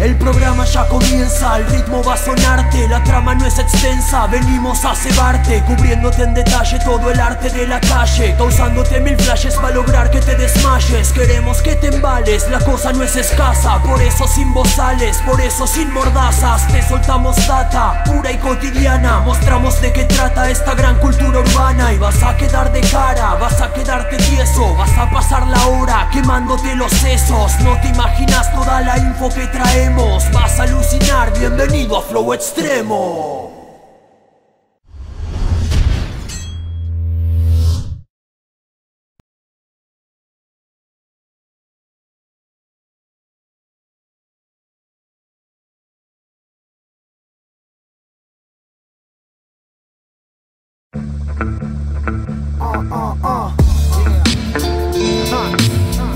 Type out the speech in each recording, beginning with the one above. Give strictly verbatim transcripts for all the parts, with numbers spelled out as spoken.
El programa ya comienza, el ritmo va a sonarte. La trama no es extensa, venimos a cebarte, cubriéndote en detalle todo el arte de la calle, causándote mil flashes para lograr que te desmayes. Queremos que te embales, la cosa no es escasa, por eso sin bozales, por eso sin mordazas. Te soltamos data, pura y cotidiana, mostramos de qué trata esta gran cultura urbana. Y vas a quedar de cara, vas a quedarte tieso, vas a pasar la hora quemándote los sesos. No te imaginas toda la info que traemos, vas a alucinar, bienvenido a Flow Extremo. Uh, uh, uh. Uh,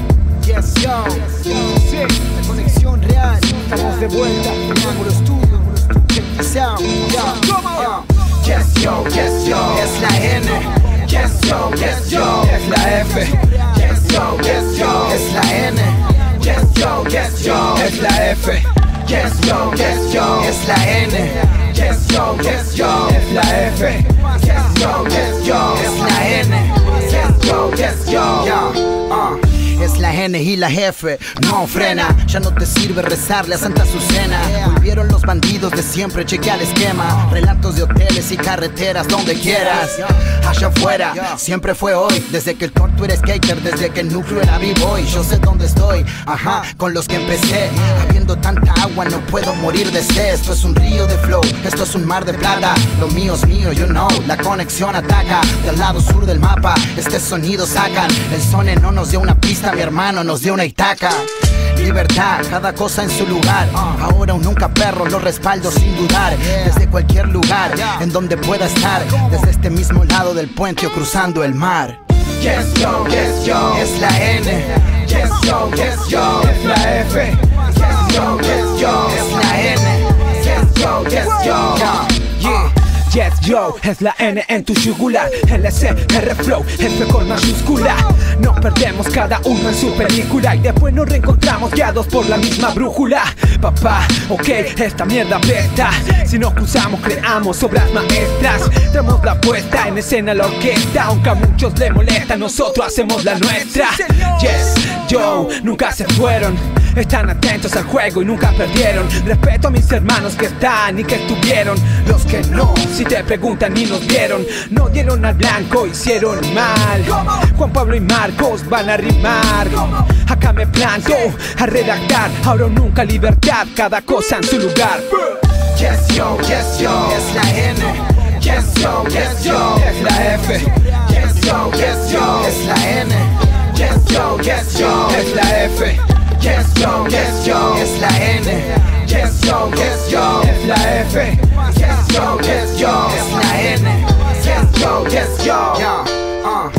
yes, yo. Sí, la conexión real. Estamos de vuelta en Ángulo Estudio. Sound, yo. Uh. Yes, yo, yes, yo. Es la N. Yes, yo, yes, yo. Es la F. Yes, yo, yes, yo. Es la N. Yes, yo, yes, yo. Es la F. Yes, yo, yes, yo. Es la N. Yes, yo, yes, yo. Es la F. Yes, yo, yes, yo. Es la N. Yes, yo, yes, yo. Yo, uh. Es la N y la F, no frena. Ya no te sirve rezarle a Santa Azucena. Volvieron los bandidos de siempre, chequea el esquema. Relatos de hoteles y carreteras, donde quieras. Allá afuera, siempre fue hoy. Desde que el torto era skater, desde que el núcleo era b-boy. Yo sé dónde estoy, ajá, con los que empecé. Habiendo tanta agua no puedo morir de sed. Esto es un río de flow, esto es un mar de plata. Lo mío es mío, you know, la conexión ataca. Del lado sur del mapa, este sonido sacan. El Sone no nos dio una pista, mi hermano nos dio una itaca. Libertad, cada cosa en su lugar. Ahora un nunca perro, lo respaldo sin dudar. Desde cualquier lugar en donde pueda estar. Desde este mismo lado del puente o cruzando el mar. Yes, yo, yes, yo. Es la N. Yes, yo, yes, yo. Es la F. Yes, yo, yes, yo. Es la N. Yes, yo, yes, yo. Yeah. Yes, yo, es la N en tu yugular. L C R Flow, F con mayúscula. Nos perdemos cada uno en su película y después nos reencontramos guiados por la misma brújula. Papá, ok, esta mierda apesta. Si nos cruzamos creamos obras maestras. Traemos la puesta en escena la orquesta. Aunque a muchos les molesta, nosotros hacemos la nuestra. Yes, yo, nunca se fueron. Están atentos al juego y nunca perdieron. Respeto a mis hermanos que están y que estuvieron. Los que no, si te preguntan y nos dieron. No dieron al blanco, hicieron mal. Juan Pablo y Marcos van a rimar. Acá me planto a redactar. Ahora o nunca libertad, cada cosa en su lugar. Yes, yo, yes, yo. Es la N. Yes, yo, yes, yo. Es la F. Yes, yo, yes, yo. Es la N. Yes, yo, yes, yo. Es la F. Yes, yo, yes, yo. Es la N. Yes, yo, yes, yo. Es la F. Yes, yo, yes, yo. Es la N. Yes, yo, yes, yo. Yeah, uh.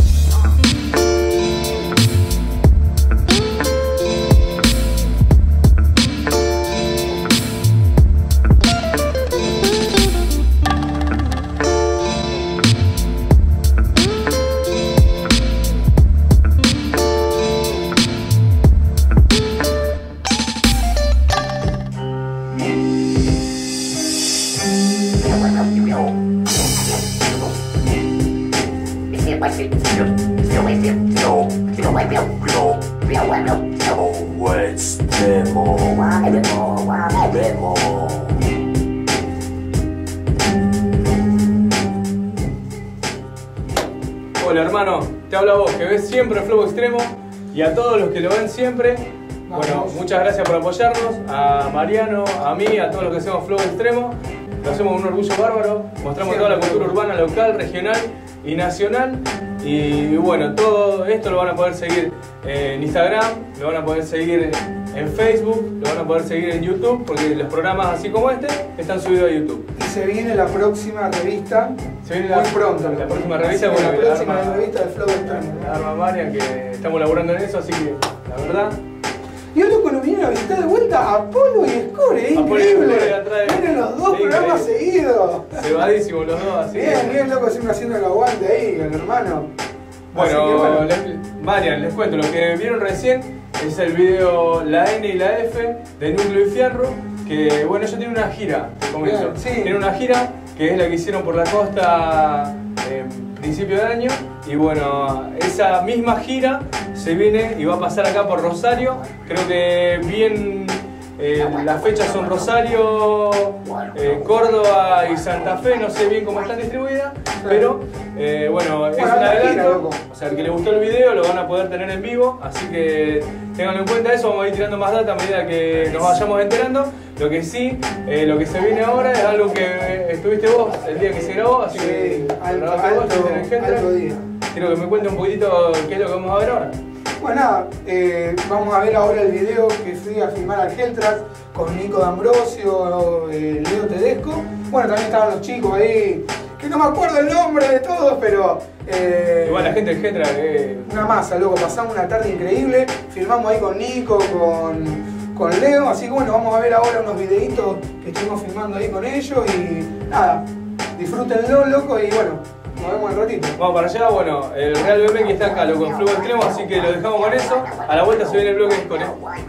Hola hermano, te hablo a vos que ves siempre Flow Extremo y a todos los que lo ven siempre. Bueno, muchas gracias por apoyarnos, a Mariano, a mí, a todos los que hacemos Flow Extremo. Lo hacemos con un orgullo bárbaro, mostramos toda la cultura urbana, local, regional y nacional. Y bueno, todo esto lo van a poder seguir en Instagram, lo van a poder seguir en Facebook, lo van a poder seguir en YouTube, porque los programas así como este están subidos a YouTube. Y se viene la próxima revista, se viene muy la, pronto. La, la próxima revista, la, bueno, la próxima arma, revista de Flow Extremo. La arma Marian, que estamos laburando en eso, así que la verdad. Y ahora cuando vinieron a visitar de vuelta a Polo y Score, es increíble. Vienen los dos programas seguidos. Cebadísimos los dos, así. Bien, bien loco, siempre haciendo el aguante ahí, el hermano. Bueno, bueno. Les, Marian, les cuento, lo que vieron recién es el video La N y la F de Núcleo y Fierro, que bueno, ellos tienen una gira, te comento. Sí. Tienen una gira que es la que hicieron por la costa en eh, principio de año, y bueno, esa misma gira se viene y va a pasar acá por Rosario. Creo que bien eh, las fechas son Rosario, eh, Córdoba y Santa Fe, no sé bien cómo están distribuidas, pero eh, bueno, es un adelanto. O sea, el que le gustó el video lo van a poder tener en vivo, así que tenganlo en cuenta eso. Vamos a ir tirando más data a medida que nos vayamos enterando. Lo que sí, eh, lo que se viene ahora es algo que estuviste vos el día que se grabó, así Sí, que alto, grabaste vos, alto, estuviste en el Gentra. alto día. Quiero que me cuente un poquitito qué es lo que vamos a ver ahora. Bueno, nada, eh, vamos a ver ahora el video que fui a filmar al Geltras con Nico D'Ambrosio, eh, Leo Tedesco. Bueno, también estaban los chicos ahí, que no me acuerdo el nombre de todos, pero... Eh, Igual la gente del Gentra, eh, una masa, loco, pasamos una tarde increíble, filmamos ahí con Nico, con, con Leo, así que bueno, vamos a ver ahora unos videitos que estuvimos filmando ahí con ellos y nada, disfrútenlo, loco, y bueno, nos vemos en ratito. vamos para allá. Bueno, el Real B M X está acá, loco, en Flow Extremo, así que lo dejamos con eso. A la vuelta se viene el bloque con él.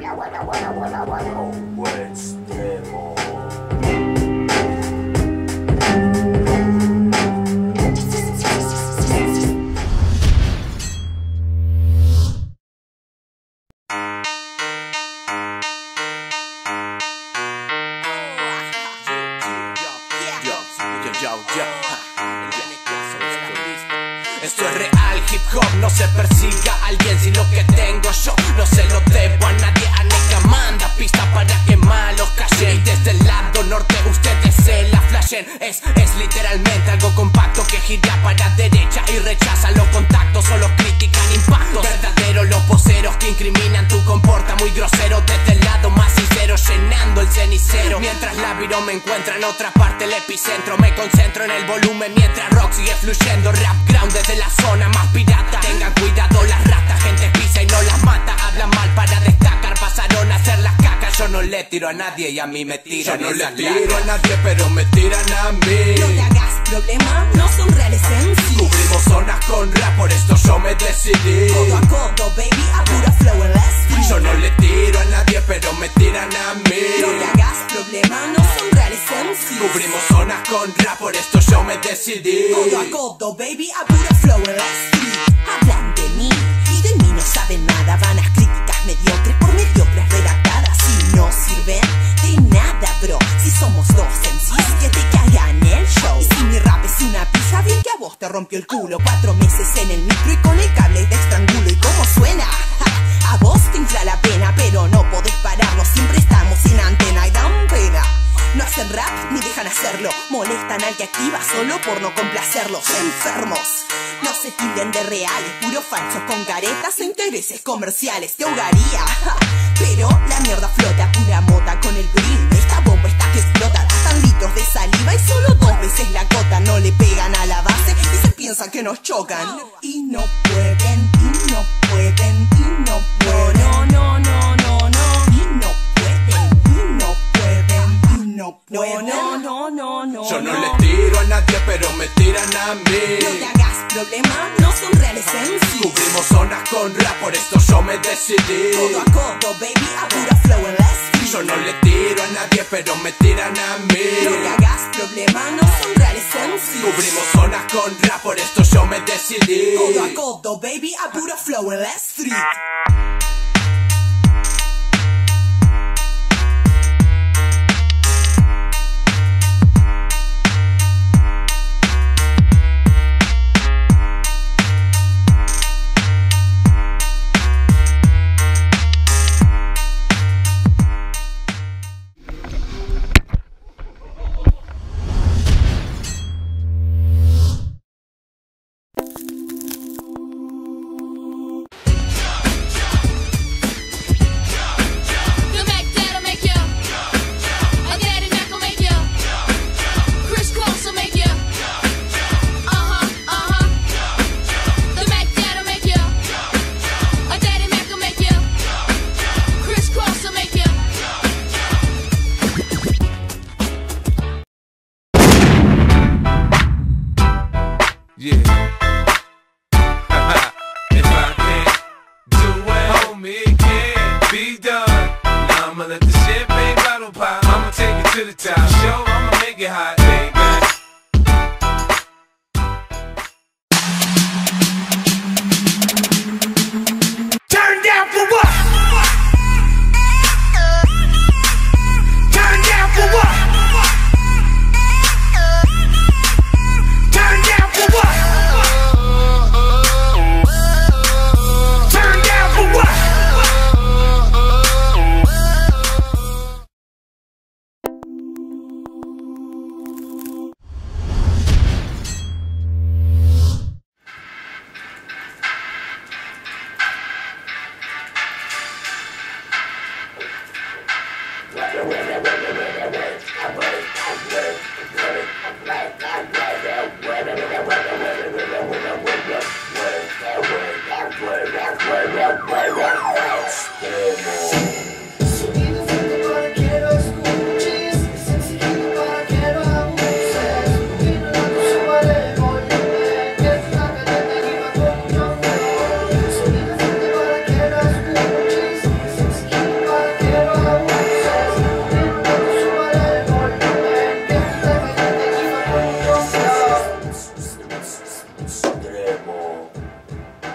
Esto es real, hip hop, no se persiga a alguien si lo que tengo yo no se lo debo a nadie. Aneca manda pista para que malos callen, y desde el lado norte ustedes se la flashen. Es, es literalmente algo compacto que gira para derecha y rechaza los contactos, solo critican impactos. Verdaderos los voceros que incriminan tu comporta muy grosero, desde el lado más sincero llenando el cenicero. Mientras la viro me encuentra en otra parte el epicentro, me concentro en el volumen mientras rock sigue fluyendo. Rap ground desde la zona más pirata, tengan cuidado las ratas, gente pisa y no las mata. Hablan mal para destacar, pasaron a hacer las cacas. Yo no le tiro a nadie y a mí me tiran. Yo no le tiro a nadie pero me tiran a mí. No te hagas problema, no son reales en sí. Cubrimos zonas con rap, por esto yo me decidí. Codo a codo, baby, a pura flow en la street. Yo no le tiro a nadie pero me tiran a mí. No te hagas problema, no son reales en sí. Cubrimos zonas con rap, por esto yo me decidí. Codo a codo, baby, a pura flow en la street. Hablan de mí y de mí no saben nada. Vanas críticas mediocres por mediocres redactadas. Si no sirven de nada, bro. Si somos dos M Cs que te cagan el show. Y si mi rap es una pija, bien que a vos te rompió el culo. Cuatro meses en el micro y con el cable te estrangulo. ¿Y cómo suena? Ja, a vos te infla la pena, pero no podés pararlo. Siempre estamos sin antena y dan pena. No hacen rap ni dejan hacerlo. Molestan al que activa solo por no complacerlos. Enfermos, no se tilden de reales, puros falsos con caretas e intereses comerciales. Te ahogaría, ja, pero la mierda flota, pura mota con el green. Esta bomba está que explota, gastan litros de saliva y solo dos veces la cota. No le pegan a la base y se piensan que nos chocan. Y no pueden, y no pueden, y no pueden. No, no, no, no, no. Y no pueden, y no pueden, y no pueden. No, no, no, no. Yo no le tiro a nadie pero me tiran a mí. No te hagas problema, no son reales en sí. Cubrimos zonas con rap, por esto yo me decidí. Codo a codo, baby, a pura flow en la street. Yo no le tiro a nadie pero me tiran a mí. No te hagas problema, no son reales en sí. Cubrimos zonas con rap, por esto yo me decidí. Codo a codo, baby, a pura flow en la street.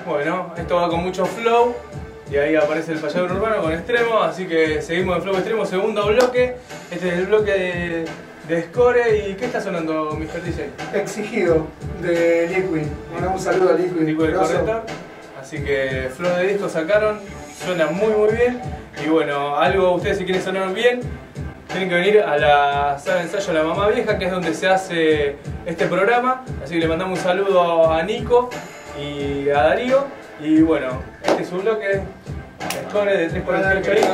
Bueno, esto va con mucho flow. Y ahí aparece el payador urbano con extremo. Así que seguimos en flow extremo, segundo bloque. Este es el bloque de, de Score. ¿Y qué está sonando, mister D J? Exigido, de Liquid. Mandamos un saludo a Liquid. Liquid el corrector. Así que flow de disco sacaron. Suena muy muy bien. Y bueno, algo ustedes si quieren sonar bien, tienen que venir a la sala de ensayo La Mamá Vieja, que es donde se hace este programa. Así que le mandamos un saludo a Nico y a Darío. Y bueno, este es un bloque, Score de tres cuarenta y tres.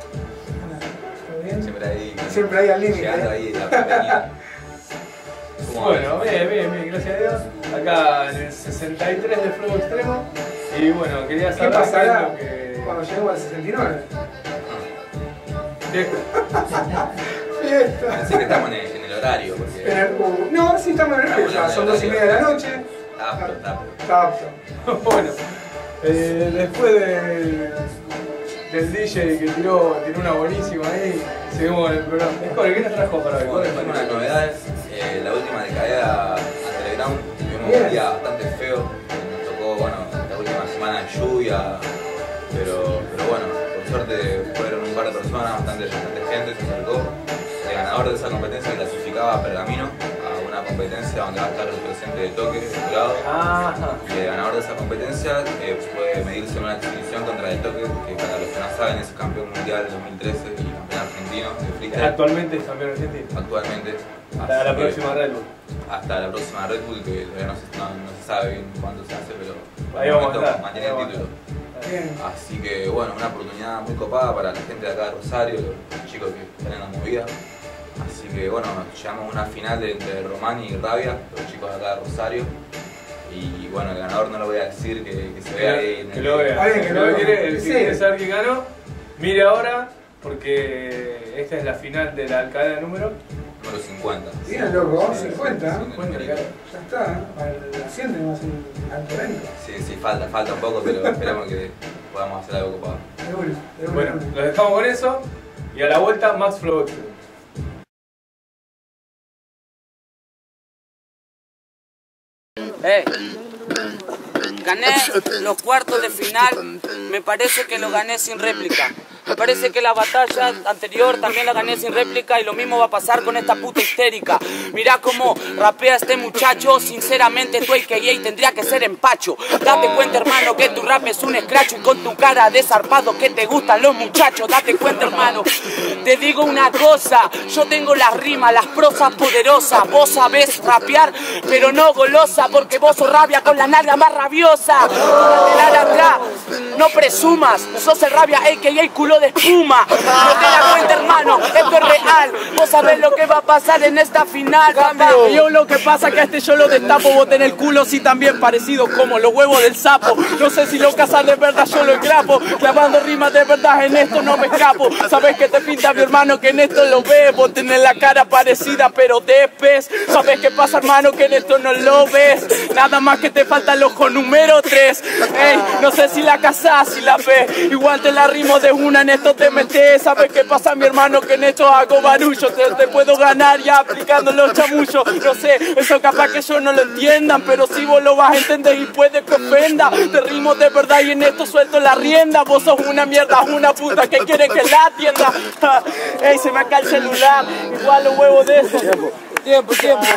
Siempre ahí. Siempre ahí al límite. Llegando ahí la pequeña. Bueno, bien, bien, bien, gracias a Dios. Acá en el sesenta y tres de Flow Extremo. Y bueno, quería saber ¿Qué pasará lo que... cuando lleguemos al sesenta y nueve? Fiesta. Fiesta. Pensé que estamos en el, en el horario. Porque... En el, uh, no, sí estamos en el horario, ya son dos y media de la noche. Está apto, está apto. Está apto. Bueno, eh, después del, del D J que tiró, tiró una buenísima ahí, seguimos con el programa. Score, ¿qué nos trajo para hoy? Bueno, tengo unas novedades. Eh, la última de caída underground tuvimos un día bastante feo. Nos tocó, bueno, la última semana de lluvia. Pero, pero bueno, por suerte fueron un par de personas, bastante, bastante gente se acercó. El ganador de esa competencia clasificaba a Pergamino a una competencia donde va a estar el presidente de Toque, el jurado. Ah, Y el ganador de esa competencia eh, puede medirse en una exhibición contra el Toque, que para los que no saben es campeón mundial del dos mil trece y campeón argentino de freestyle. actualmente es campeón argentino. Actualmente. Hasta la Así que- próxima Red Bull. Hasta la próxima Red Bull, que todavía no se, no, no se sabe bien cuándo se hace, pero por Ahí el vamos a momento estar, mantiene ahí el vamos a título. Bien. Así que bueno, una oportunidad muy copada para la gente de acá de Rosario, los chicos que están en la movida. Así que bueno, llegamos a una final de, entre Román y Rabia, los chicos de acá de Rosario. Y bueno, el ganador no lo voy a decir, que, que se vea ahí en Que el lo vea. Alguien que El lo que vea. quiere- el que Sí. quiere saber quién ganó, mire ahora, porque esta es la final de la alcaldía número. número cincuenta. Bien, loco, Sí, cincuenta. sí, sí, cincuenta, sí. claro. Ya está, ¿eh? Para el asciende más el alto evento. Sí, sí, falta, falta un poco, pero esperamos que podamos hacer algo copado. De una, de una. Bueno, los dejamos con eso y a la vuelta más Flow Extreme. Hey. Gané los cuartos de final, me parece que lo gané sin réplica. Me parece que la batalla anterior también la gané sin réplica y lo mismo va a pasar con esta puta histérica. Mirá cómo rapea este muchacho, sinceramente tu A K A tendría que ser empacho. Date cuenta, hermano, que tu rap es un escracho y con tu cara de zarpado que te gustan los muchachos. Date cuenta, hermano, te digo una cosa, yo tengo las rimas, las prosas poderosas. Vos sabés rapear, pero no golosa, porque vos sos rabia con la nalga más rabiosa. Lateral atrás, no presumas, sos el rabia A K A culo de espuma. No te das cuenta, hermano, esto es real. Vos sabés lo que va a pasar en esta final, papá. Yo lo que pasa que a este yo lo destapo, vos tenés el culo sí también parecido como los huevos del sapo. No sé si lo cazas de verdad, yo lo engrapo. Clavando rimas de verdad, en esto no me escapo. Sabés que te pinta mi hermano, que en esto lo ves. Vos tenés la cara parecida, pero de pez. Sabés qué pasa, hermano, que en esto no lo ves. Nada más que te falta el ojo número tres. Ey, no sé si la cazás, si la ves. Igual te la rimo de una, en esto te metes. ¿Sabes qué pasa, mi hermano? Que en esto hago barullo. Te, te puedo ganar ya aplicando los chamullos. No sé, eso capaz que yo no lo entiendan, pero si vos lo vas a entender y puede que ofenda. Te rimo de verdad y en esto suelto la rienda. Vos sos una mierda, una puta que quiere que la atienda. Ey, se me acá el celular. Igual los huevos de eso. Tiempo, tiempo.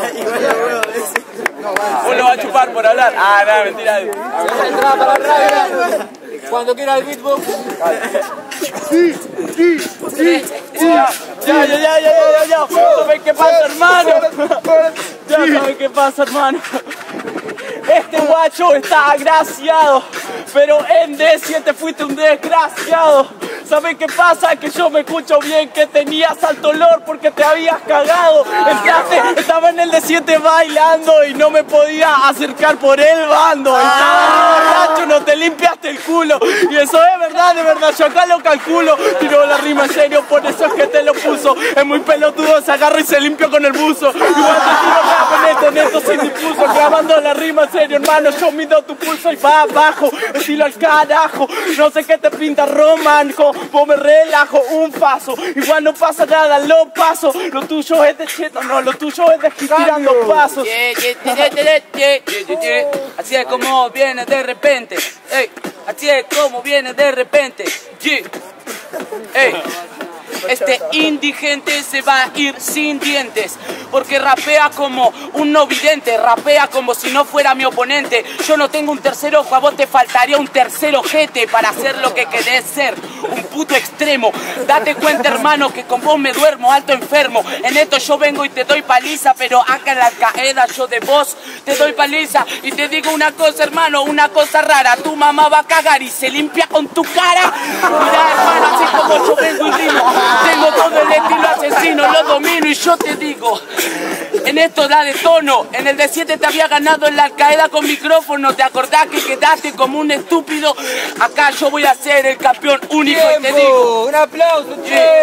Vos lo vas a chupar por hablar. Ah, no, mentira. Entrada para el radio. Cuando quiera el beatbox. Sí, sí, sí. Ya, ya, ya, ya, ya, ya. ¿Sabes qué pasa, hermano? Ya sabes qué pasa, hermano. Este guacho está agraciado, pero en D siete fuiste un desgraciado. ¿Sabes qué pasa? Que yo me escucho bien, que tenías alto olor porque te habías cagado. Entraste, estaba en el D siete bailando y no me podía acercar por el bando. Estaba borracho, no te limpiaste el culo. Y eso es verdad, de verdad, yo acá lo calculo. Tiró la rima en serio, por eso es que te lo puso. Es muy pelotudo, se agarra y se limpia con el buzo. Igual te tiro rap neto, neto sin impulso. Grabando la rima en serio, hermano, yo mido tu pulso y va abajo. Estilo al carajo, no sé qué te pinta romántico. Vos me relajo un paso, igual no pasa nada, lo paso. Lo tuyo es de cheto, no, lo tuyo es de estar tirando pasos. Yeah, yeah, yeah, yeah, yeah, yeah, yeah. Así es como viene de repente, ey, así es como viene de repente, yeah. Ey. Este indigente se va a ir sin dientes, porque rapea como un no vidente, rapea como si no fuera mi oponente. Yo no tengo un tercer ojo, a vos te faltaría un tercer ojete para hacer lo que querés ser, un puto extremo. Date cuenta, hermano, que con vos me duermo alto enfermo. En esto yo vengo y te doy paliza, pero acá en la Al-Qaeda yo de vos te doy paliza. Y te digo una cosa, hermano, una cosa rara, tu mamá va a cagar y se limpia con tu cara. Mira, hermano, así como yo vengo y rimo, tengo todo el estilo asesino, lo domino y yo te digo, en esto da de tono. En el D siete te había ganado en la Al-Qaeda con micrófono. ¿Te acordás que quedaste como un estúpido? Acá yo voy a ser el campeón único. ¡Tiempo! Y te digo, un aplauso, che.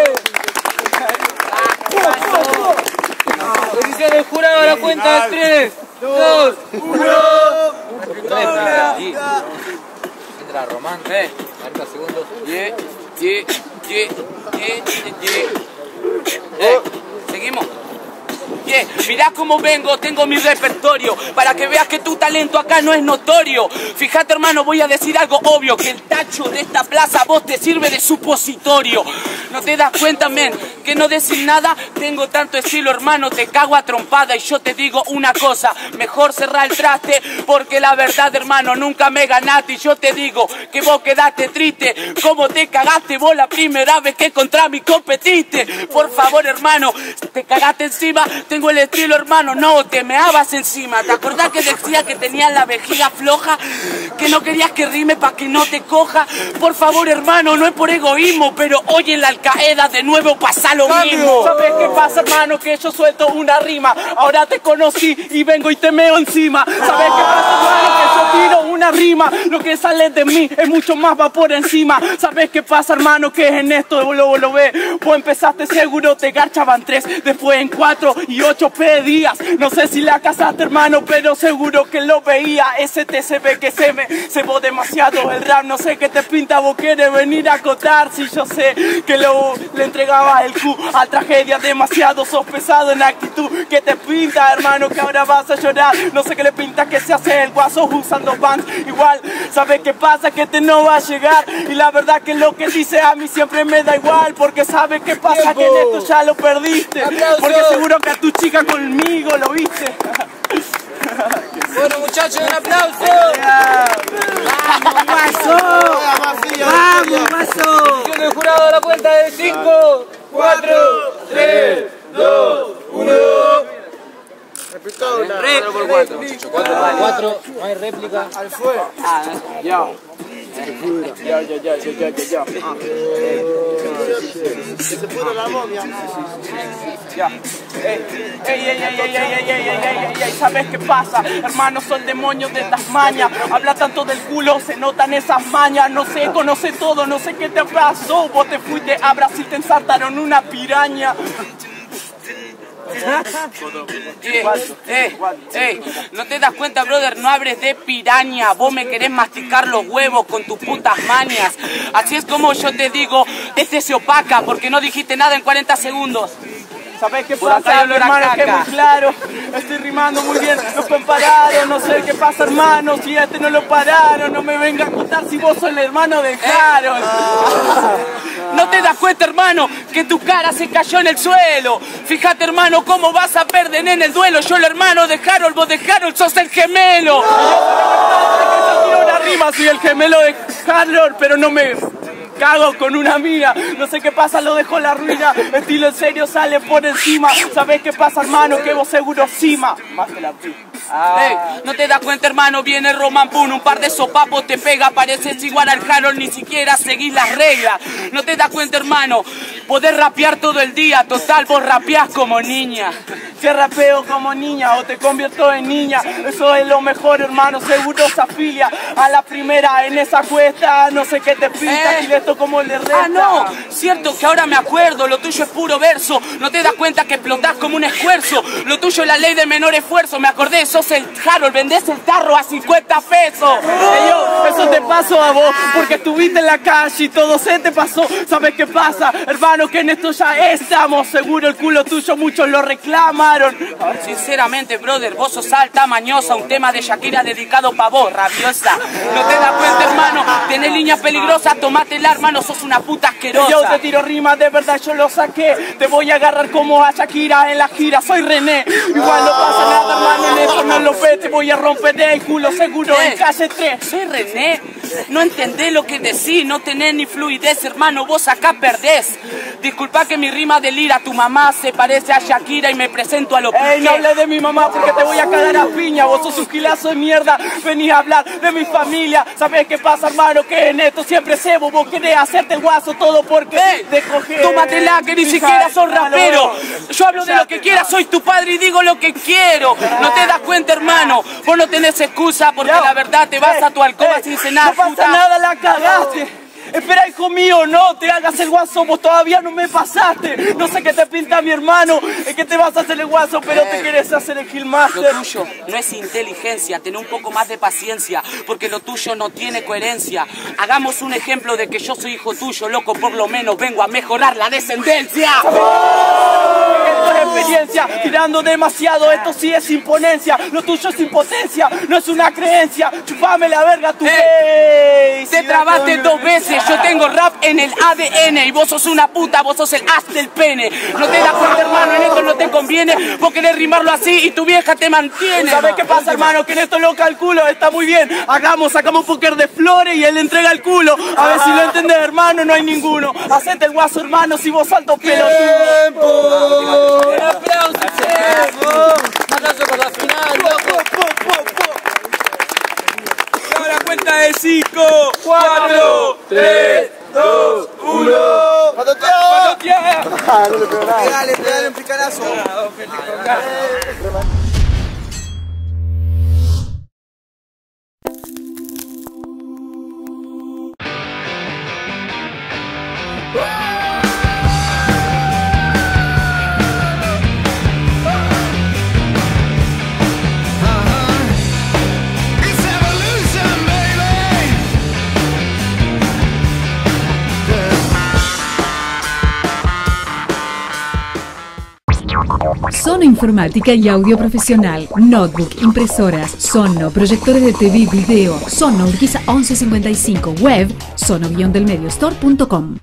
Posición del jurado a la cuenta de tres, dos, uno. Entra Román, eh, cuarenta segundos. Yeah, yeah, yeah, yeah, yeah. Eh, seguimos. Yeah. Mirá cómo vengo, tengo mi repertorio, para que veas que tu talento acá no es notorio. Fíjate, hermano, voy a decir algo obvio, que el tacho de esta plaza a vos te sirve de supositorio. ¿No te das cuenta, men? Que no decir nada, tengo tanto estilo, hermano, te cago a trompada. Y yo te digo una cosa, mejor cerrar el traste, porque la verdad, hermano, nunca me ganaste. Y yo te digo que vos quedaste triste, como te cagaste vos la primera vez que contra mí competiste. Por favor, hermano, te cagaste encima. Tengo el estilo, hermano, no te meabas encima. ¿Te acordás que decía que tenías la vejiga floja? Que no querías que rime pa' que no te coja. Por favor, hermano, no es por egoísmo, pero hoy en la Al-Qaeda de nuevo pasa lo mismo. ¿Sabes qué pasa, hermano? Que yo suelto una rima. Ahora te conocí y vengo y te meo encima. ¿Sabes qué pasa, hermano? Que yo tiro una rima. Lo que sale de mí es mucho más vapor encima. ¿Sabes qué pasa, hermano? Que en esto lo, lo ves. Vos empezaste seguro, te garchaban tres, después en cuatro y ocho pedías. No sé si la casaste, hermano, pero seguro que lo veía. Ese te se ve que se me cebó demasiado el rap. No sé qué te pinta, vos querés venir a acotar. Si yo sé que lo, le entregabas el Q a tragedia, demasiado sos pesado en actitud. ¿Qué te pinta, hermano, que ahora vas a llorar? No sé qué le pinta que se hace el guaso usando bands. Igual, ¿sabes qué pasa? Que te no va a llegar. Y la verdad que lo que dice a mí siempre me da igual, porque ¿sabes qué pasa? Que en esto ya lo perdiste. Porque seguro que a tu chica conmigo lo viste. Bueno, muchachos, un aplauso. ¡Vamos, Mazo! ¡Vamos, Mazo! Posición del jurado a la cuenta de cinco, cuatro, tres, dos, uno. cuatro, no hay réplica. Al fuego. Ah, ya. Ya, ya, ya, ya, ya, ya. Se puso la momia. Ya. Ey, ey, ey, ey, ey, ey, ey, ey, ey, ey, ¿sabes qué pasa? Hermano, son demonios de Tasmania. Habla tanto del culo, se notan esas mañas. No sé, conoce todo, no sé qué te pasó. Vos te fuiste a Brasil, te ensartaron una piraña. Eh, eh, eh, no te das cuenta, brother, no hables de piraña. Vos me querés masticar los huevos con tus putas mañas. Así es como yo te digo, este se opaca porque no dijiste nada en cuarenta segundos. ¿Sabes qué pasa, hermano? Que es muy claro. Estoy rimando muy bien, los compararon. No sé qué pasa, hermano, si este no lo pararon. No me venga a contar si vos sos el hermano de Harold. No te das cuenta, hermano, que tu cara se cayó en el suelo. Fíjate, hermano, cómo vas a perder en el duelo. Yo el hermano de Harold, vos de Harold sos el gemelo. Yo tiro una rima, soy el gemelo de Harold, pero no me cago con una mina. No sé qué pasa, lo dejo la ruina. Estilo en serio sale por encima. ¿Sabes qué pasa, hermano? Que vos seguro cima. Más que la pi. Ah. Hey, no te das cuenta, hermano, viene Roman Boone, un par de sopapos te pega, pareces igual al Harold, ni siquiera seguís las reglas. No te das cuenta, hermano, podés rapear todo el día, total, vos rapeás como niña. Si rapeo como niña o te convierto en niña, eso es lo mejor, hermano, seguro se afilia a la primera en esa cuesta. No sé qué te pinta, y esto como le resta. Ah, no, cierto que ahora me acuerdo, lo tuyo es puro verso. No te das cuenta que explotás como un esfuerzo. Lo tuyo es la ley de menor esfuerzo. Me acordé, sos el Harold, vendés el tarro a cincuenta pesos. Ey, yo, eso te pasó a vos, porque estuviste en la calle y todo se te pasó. ¿Sabes qué pasa, hermano? Que en esto ya estamos. Seguro el culo tuyo muchos lo reclamaron. Sinceramente, brother, vos sos alta mañosa. Un tema de Shakira dedicado pa' vos, rabiosa. No te das cuenta, hermano, tenés líneas peligrosas. Tomátela, hermano, sos una puta asquerosa. Yo te tiro rimas, de verdad yo lo saqué. Te voy a agarrar como a Shakira en la gira. Soy René, igual no pasa nada, hermano. En esto no lo ves, te voy a romper el culo seguro ¿Qué? en calle tres. Soy René, no entendés lo que decís. No tenés ni fluidez, hermano, vos acá perdés. Disculpa que mi rima delira. Tu mamá se parece a Shakira y me presento a lo Ey, no hables de mi mamá porque te voy a cagar a piña. Vos sos un gilazo de mierda. Venís a hablar de mi familia. ¿Sabes qué pasa, hermano? Que en esto siempre cebo. Vos querés hacerte guaso todo porque hey, te coges. Tómatela, que ni siquiera sos rapero. Yo hablo de lo que quiera, soy tu padre y digo lo que quiero. No te das cuenta, hermano. Vos no tenés excusa porque la verdad te vas a tu alcoba sin cenar. No pasa puta. nada, la cagaste. Espera, hijo mío, no te hagas el guaso, vos todavía no me pasaste. No sé qué te pinta mi hermano, es que te vas a hacer el guaso, pero te quieres hacer el Gilmaster. Lo tuyo no es inteligencia, ten un poco más de paciencia, porque lo tuyo no tiene coherencia. Hagamos un ejemplo de que yo soy hijo tuyo, loco, por lo menos vengo a mejorar la descendencia. Esto es experiencia, tirando demasiado, esto sí es imponencia. Lo tuyo es impotencia, no es una creencia. Chupame la verga, tu eh, Te trabaste dos veces. Yo tengo rap en el A D N y vos sos una puta, vos sos el as del pene. No te das cuenta, hermano, en esto no te conviene. Vos querés rimarlo así y tu vieja te mantiene. ¿Sabes qué pasa, hermano? Que en esto lo calculo, está muy bien. Hagamos, sacamos un póker de flores y él le entrega el culo. A ver si lo entendés, hermano, no hay ninguno. Hacete el guaso, hermano, si vos salto pelo. ¡Tiempo! ¡Un aplauso, tiempo! Un aplauso por la final, loco. Ahora cuenta de cinco, cuatro, tres, dos, uno. ¡Patotea! Ah, no le pegó nada. Dale, dale un picarazo. Sono Informática y Audio Profesional, Notebook, impresoras, Sono, proyectores de T V y video, Sono Urquiza once cincuenta y cinco, web, sono guion del medio store punto com.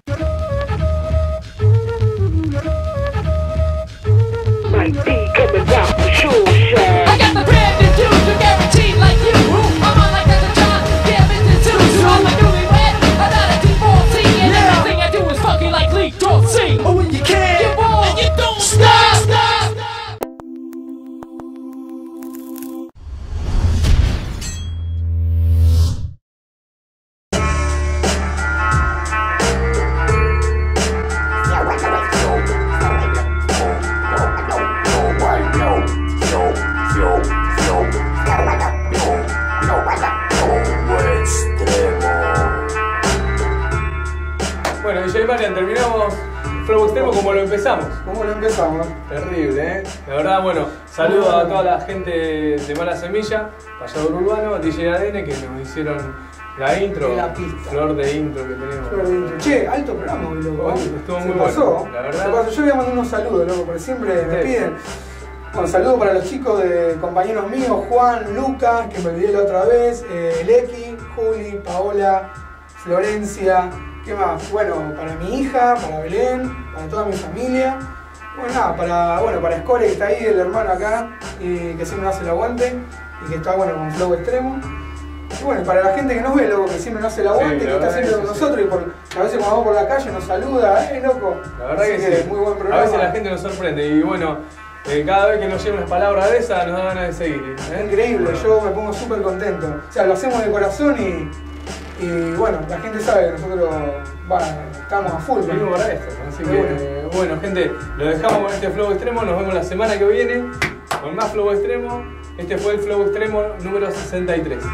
Bueno, D J Marian, terminamos Flow Extremo como lo empezamos. ¿Cómo lo empezamos? Terrible, ¿eh? La verdad, bueno, saludo a toda la gente de Mala Semilla, Payador Urbano, D J A D N, que nos hicieron la intro, la pista. Flor de intro que tenemos. Flor de intro. Che, alto programa hoy, loco. Hoy estuvo Se muy pasó. bueno, la verdad. Se pasó. Yo voy a mandar unos saludos, loco, porque siempre me Sí. piden. Bueno, saludos para los chicos de compañeros míos, Juan, Lucas, que me olvidé la otra vez, eh, Lecky, Juli, Paola, Florencia, ¿qué más? Bueno, para mi hija, para Belén, para toda mi familia. Bueno, nada, para, bueno, para Score, que está ahí, el hermano acá, y que siempre nos hace el aguante, y que está, bueno, con Flow Extremo. Y bueno, para la gente que nos ve, loco, que siempre nos hace el aguante, Sí, que la está verdad siempre con que sí. nosotros, y por, a veces cuando vamos por la calle nos saluda, eh, loco. La verdad Así que, sí. muy buen programa. A veces la gente nos sorprende y bueno, eh, cada vez que nos llegan unas palabras de esas nos da ganas de seguir. ¿eh? Increíble, yo me pongo súper contento. O sea, lo hacemos de corazón y, y bueno, la gente sabe que nosotros va, estamos a full. Venimos para esto, así De que una. Bueno, gente, lo dejamos con este Flow Extremo. Nos vemos la semana que viene con más Flow Extremo. Este fue el Flow Extremo número sesenta y tres.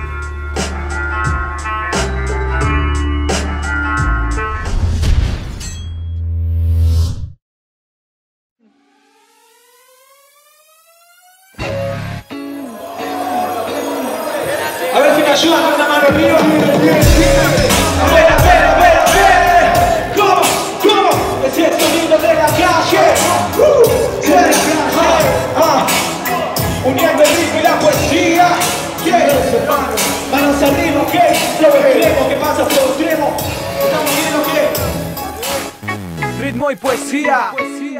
A ver si me ayudan con una mano arriba. A ver, a ver, a ver, a ver. ¿Cómo? ¿Cómo? Es el sonido de la calle. Uh, de la calle. Ah. Uniendo el ritmo y la poesía. Yeah. Manos arriba, ok. Flow extremo, ¿qué pasa, Flow extremo? ¿Estamos viendo qué? Ritmo y poesía.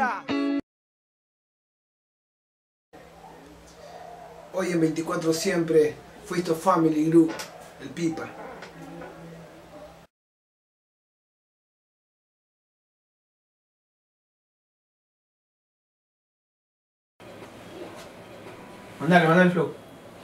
Hoy en veinticuatro siempre fuiste Family Group, el Pipa. Mandale, mandale el flow.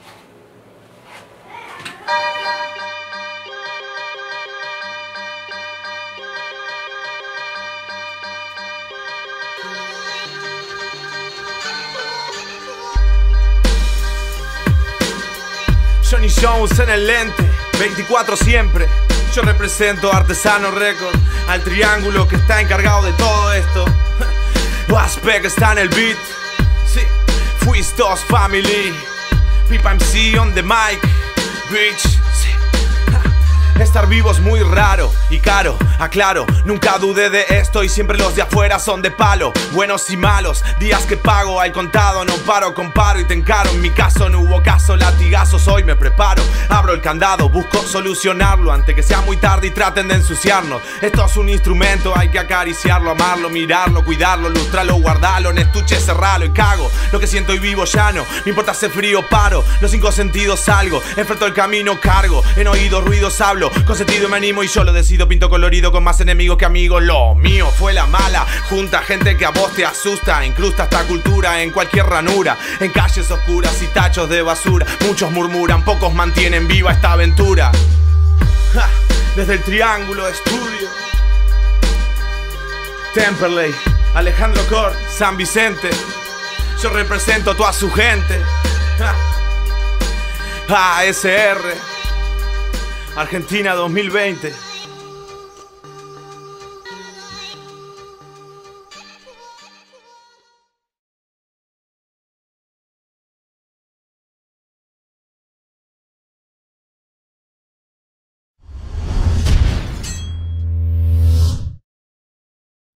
Johnny Jones en el lente, veinticuatro siempre. Yo represento Artesano Record, al triángulo que está encargado de todo esto. Aspect está en el beat. Sí, Fuistos Family. Pipa M C on the mic. Bitch. Sí. Estar vivo es muy raro y caro, aclaro, nunca dudé de esto y siempre los de afuera son de palo. Buenos y malos, días que pago al contado, no paro, comparo y te encaro. En mi caso no hubo caso, latigazos, hoy me preparo. Abro el candado, busco solucionarlo antes que sea muy tarde y traten de ensuciarnos. Esto es un instrumento, hay que acariciarlo, amarlo, mirarlo, cuidarlo, lustrarlo, guardarlo, en estuche, cerrarlo y cago. Lo que siento y vivo ya no, no importa si frío, paro, los cinco sentidos salgo, enfrento el camino, cargo, en oídos ruidos hablo. Con sentido me animo y yo lo decido, pinto colorido con más enemigos que amigos. Lo mío fue la mala, junta gente que a vos te asusta, incrusta esta cultura en cualquier ranura, en calles oscuras y tachos de basura. Muchos murmuran, pocos mantienen viva esta aventura. Ja, desde el Triángulo Estudio, Temperley, Alejandro Cort, San Vicente, yo represento a toda su gente. Ja, A S R Argentina dos mil veinte.